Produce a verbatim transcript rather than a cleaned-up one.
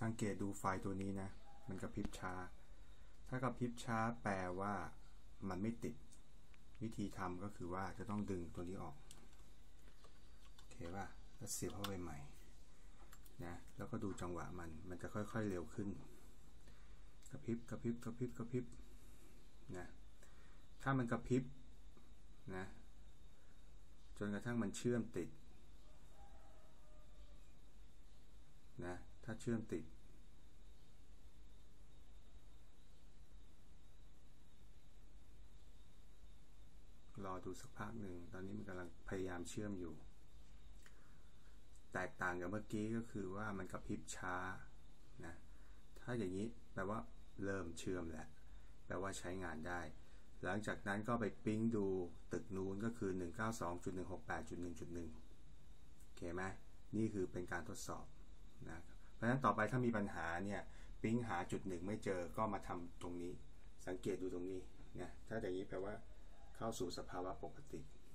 สังเกตดูไฟตัวนี้นะมันกระพริบช้าถ้ากระพริบช้าแปลว่ามันไม่ติดวิธีทำก็คือว่าจะต้องดึงตัวนี้ออกโอเคป่ะแล้วเสียบเข้าไปใหม่นะแล้วก็ดูจังหวะมันมันจะค่อยๆเร็วขึ้นกระพริบกระพริบกระพริบกระพริบนะถ้ามันกระพริบนะจนกระทั่งมันเชื่อมติดนะถ้าเชื่อมติดรอดูสักพักหนึ่งตอนนี้มันกำลังพยายามเชื่อมอยู่แตกต่างกับเมื่อกี้ก็คือว่ามันกระพริบช้านะถ้าอย่างนี้แปลว่าเริ่มเชื่อมแล้วแปลว่าใช้งานได้หลังจากนั้นก็ไปปิ๊งดูตึกนู้นก็คือ หนึ่งเก้าสอง จุด หนึ่งหกแปด จุด หนึ่ง จุด หนึ่ง โอเคไหมนี่คือเป็นการทดสอบนะเพราะฉะนั้นต่อไปถ้ามีปัญหาเนี่ยปิ๊งหาจุดหนึ่งไม่เจอก็มาทำตรงนี้สังเกตดูตรงนี้นะถ้าอย่างนี้แปลว่าเข้าสู่สภาวะปกติ